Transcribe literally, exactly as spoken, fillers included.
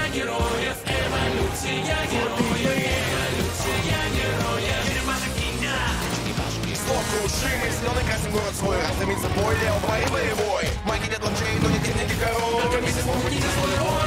героев, эволюция героев, эволюция героев. Черепашек ниндзя, черепашки. Слов крушимый, зеленый красный город свой, раздымится бой, лео бой боевой. Маги нет лучей, но не техники король. Только вместе смогут не свой роль.